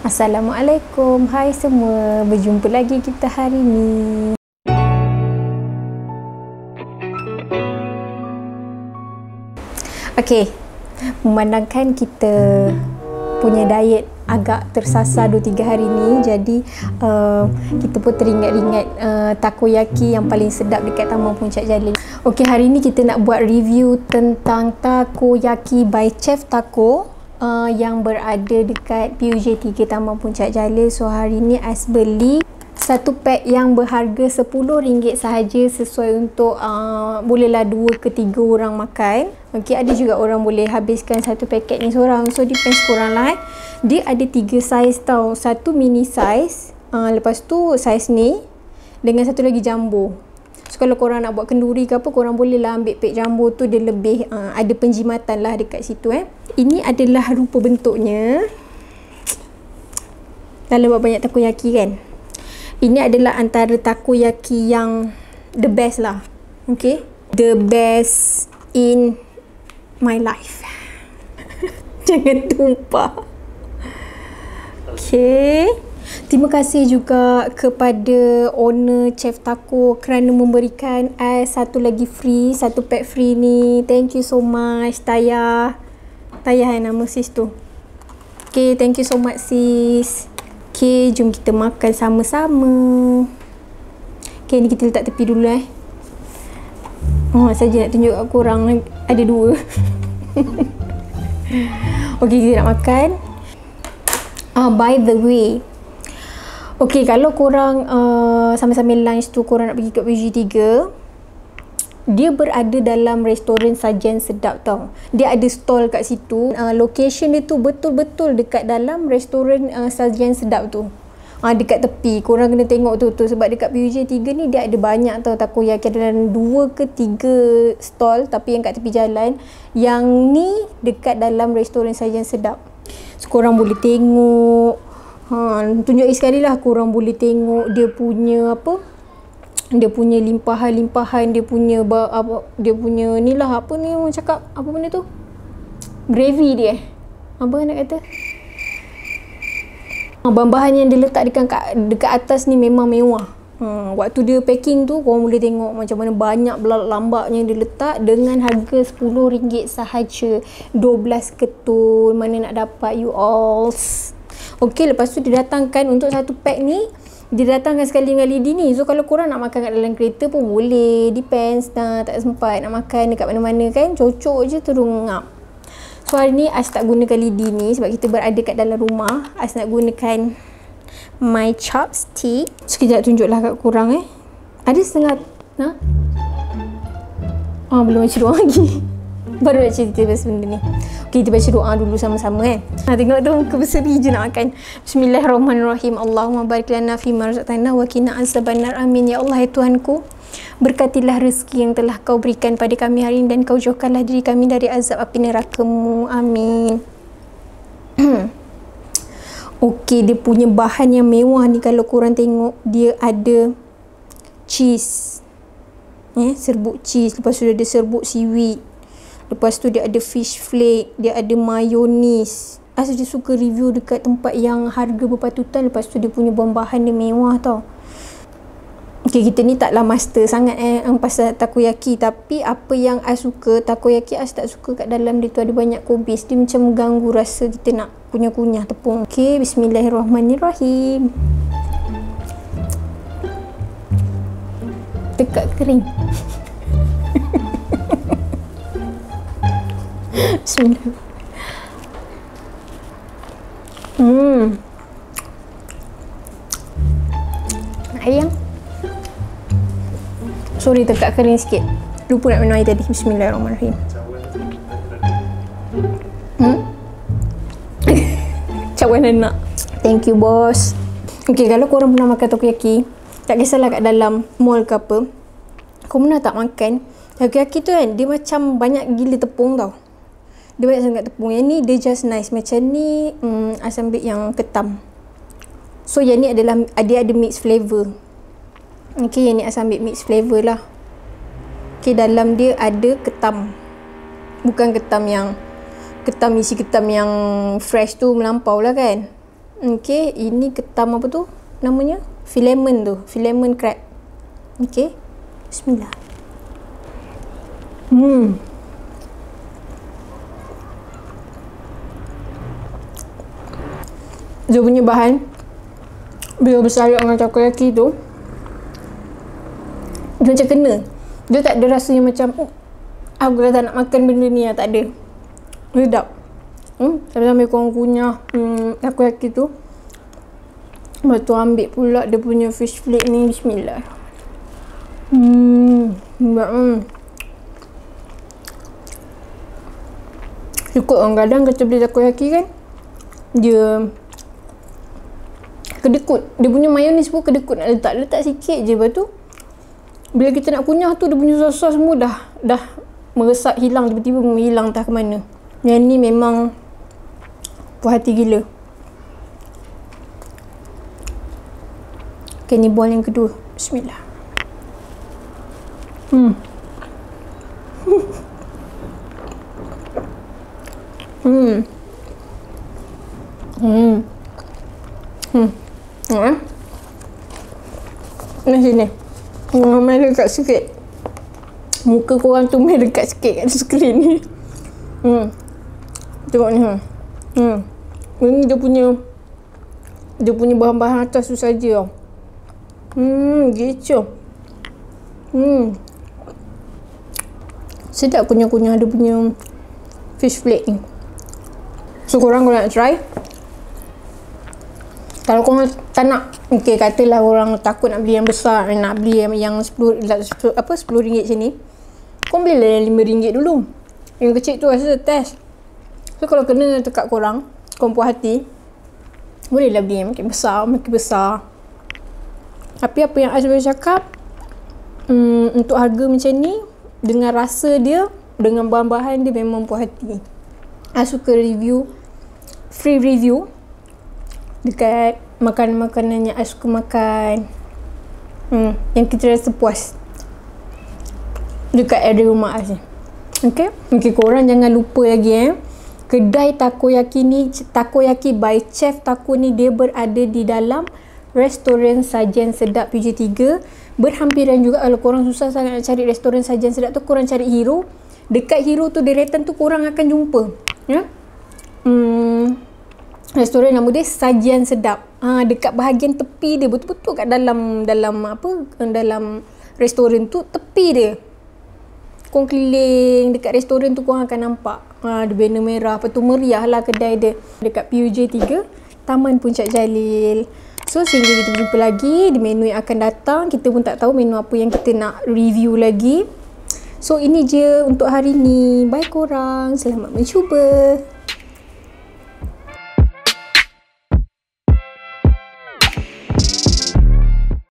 Assalamualaikum, hai semua, berjumpa lagi kita hari ni. Okey, memandangkan kita punya diet agak tersasar 2-3 hari ni, jadi kita pun teringat-ingat takoyaki yang paling sedap dekat Taman Puncak Jalil. Okey, hari ni kita nak buat review tentang takoyaki by Chef Tako yang berada dekat PUJ3 Taman Puncak Jalil. So hari ni Ais beli satu pack yang berharga RM10 sahaja, sesuai untuk bolehlah 2 ke 3 orang makan. Okey, ada juga orang boleh habiskan satu paket ni seorang. So depends korang lah. Dia ada 3 saiz tau. Satu mini saiz, lepas tu saiz ni dengan satu lagi jumbo. So kalau korang nak buat kenduri ke apa, korang boleh lah ambil pack jumbo tu, dia lebih ada penjimatan lah dekat situ. Ini adalah rupa bentuknya. Dalam buat banyak takoyaki kan. Ini adalah antara takoyaki yang the best lah. Okay, the best in my life. Jangan tumpah. Okay, terima kasih juga kepada owner Chef Tako kerana memberikan satu lagi free, satu pack free ni. Thank you so much Taya. Taya nama sis tu. Okay, thank you so much sis. Okay, jom kita makan sama-sama. Okay, ni kita letak tepi dulu saja nak tunjuk kat korang ada 2. Okay, kita nak makan. By the way, okay, kalau korang sambil-sambil lunch tu korang nak pergi kat PUJ3, dia berada dalam restoran Sajian Sedap tau. Dia ada stall kat situ. Location dia tu betul-betul dekat dalam restoran Sajian Sedap tu. Dekat tepi. Korang kena tengok tu sebab dekat PUJ3 ni dia ada banyak tau takoyaki. Ada dalam 2 ke 3 stall, tapi yang kat tepi jalan. Yang ni dekat dalam restoran Sajian Sedap. So korang boleh tengok. Tunjuk sekali lah, korang boleh tengok dia punya apa, dia punya limpahan-limpahan, dia punya dia punya ni lah, apa ni orang cakap, apa benda tu, gravy dia apa nak kata, bahan-bahan yang dia letak dekat atas ni memang mewah. Waktu dia packing tu korang boleh tengok macam mana banyak lambaknya dia letak, dengan harga RM10 sahaja. 12 ketul, mana nak dapat you all. Okey, lepas tu dia datangkan untuk satu pack ni, dia datangkan sekali dengan lidi ni. So kalau korang nak makan kat dalam kereta pun boleh. Depends tak sempat nak makan dekat mana-mana kan, cocok je terus ngap. So hari ni Ais tak gunakan lidi ni sebab kita berada kat dalam rumah. Ais nak gunakan my chopstick. Sekejap tunjuklah kat korang Ada setengah belum baca doa lagi. Baru nak cerita pasal benda ni. Okay, kita baca doa dulu sama-sama tengok tu, muka berseri je nak makan. Bismillahirrahmanirrahim. Allahumma barik lana fima razaqtana wa qina azabannar. Amin. Ya Allah, ya Tuhanku, berkatilah rezeki yang telah kau berikan pada kami hari ini, dan kau jauhkanlah diri kami dari azab api neraka-Mu. Amin. Okey, dia punya bahan yang mewah ni, kalau korang tengok, dia ada cheese, serbuk cheese, lepas tu ada serbuk seaweed, lepas tu dia ada fish flake, dia ada mayonis. Asal dia suka review dekat tempat yang harga berpatutan, lepas tu dia punya bahan-bahan dia mewah tau. Okay, kita ni taklah master sangat pasal takoyaki, tapi apa yang Ais suka, takoyaki Ais tak suka kat dalam dia tu ada banyak kubis. Dia macam mengganggu rasa kita nak kunyah-kunyah tepung. Okay, bismillahirrahmanirrahim. Tekak kering. Bismillah. Ayam. Sorry, tekak kering sikit. Lupa nak minum air tadi. Bismillahirrahmanirrahim. Cawan anak. Thank you, bos. Okay, kalau korang pernah makan takoyaki, tak kisahlah kat dalam mall ke apa, korang pernah tak makan takoyaki tu kan, dia macam banyak gila tepung tau. Dia banyak sangat tepung. Yang ni dia just nice. Macam ni Ais ambil yang ketam. So yang ni adalah dia ada mix flavour. Okay, yang ni Ais ambil mix flavour lah. Okay, dalam dia ada ketam. Bukan ketam yang isi ketam yang fresh tu melampau lah kan. Okey, ini ketam apa tu namanya? Filamen tu, filamen crab. Okey. Bismillah. Dia punya bahan bila bersalak dengan takoyaki tu, dia macam kena. Dia tak ada rasanya macam aku dah tak nak makan benda ni lah, tak ada. Sedap. Sambil-sambil korang kunyah takoyaki tu, lepas tu ambil pula dia punya fish fillet ni. Bismillah. Cukup orang kadang kata beli takoyaki kan, dia kedekut. Dia punya mayonis pun kedekut, nak letak sikit je. Lepas tu bila kita nak kunyah tu, dia punya sos semua dah meresap, hilang, tiba-tiba menghilang entah ke mana. Yang ni memang puas hati gila. Okay, ni bowl yang kedua. Bismillah. Sini. Main dekat sikit. Muka korang tu main dekat sikit kat skrin ni. Tengok ni. Ini dia punya bahan-bahan atas tu saja. Gitu. Sedap kunyah-kunyah dia punya fish fillet ni. So korang nak try. Kalau korang tak nak, okay, katalah orang takut nak beli yang besar, nak beli yang RM10 sini, korang belilah yang RM5 dulu. Yang kecil tu rasa test. So kalau kena dekat korang puas hati, bolehlah beli yang makin besar. Tapi apa yang Ais boleh cakap, untuk harga macam ni, dengan rasa dia, dengan bahan-bahan dia, memang puas hati. Ais suka free review dekat makanan-makanan yang Ais suka makan, yang kita rasa puas dekat area rumah Ais ni. Okay, korang jangan lupa lagi kedai takoyaki ni, Takoyaki by Chef Tako ni, dia berada di dalam restoran Sajian Sedap PJ3. Berhampiran juga. Kalau korang susah sangat nak cari restoran Sajian Sedap tu, korang cari Hero. Dekat Hero tu, deretan tu korang akan jumpa, ya. Restoran nama dia Sajian Sedap. Dekat bahagian tepi dia, betul-betul kat dalam restoran tu, tepi dia. Korang keliling dekat restoran tu, korang akan nampak ada banner merah. Lepas tu meriah lah kedai dia. Dekat PUJ3, Taman Puncak Jalil. So sehingga kita berjumpa lagi di menu yang akan datang. Kita pun tak tahu menu apa yang kita nak review lagi. So ini je untuk hari ni. Bye korang. Selamat mencuba.